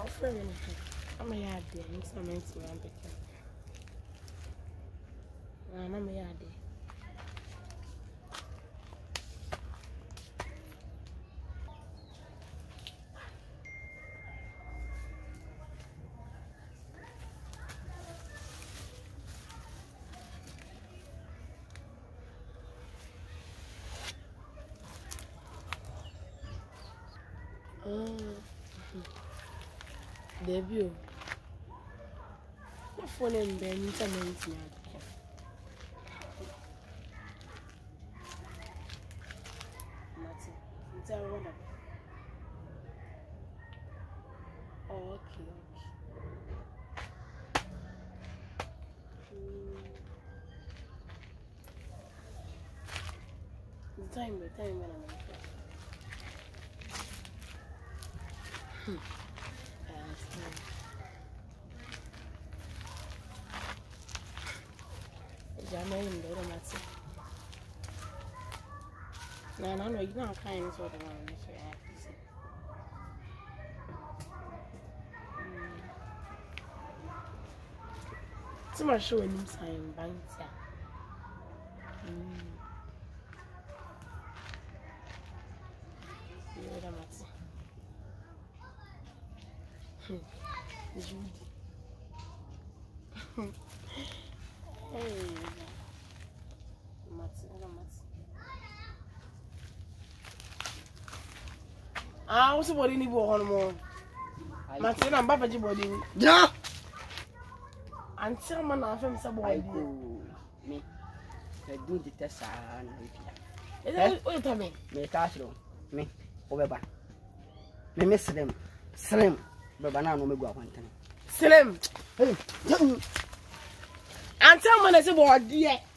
I'll frame it. I'm a yard there. I'm some empty one because I'm a yard there. Debut. My phone and Ben internet. Oh, okay. The time when I'm no, you know I'm kind of sort of one. So much showing him sign banks. What's the body? More. Martin and Papa body. Yeah. And someone of them somebody. Me. I do the test. Is that what you mean? Me castle. Me. Over. Me miss them. Slim. But banana no go one time. Slim. Hey. And someone is about dear.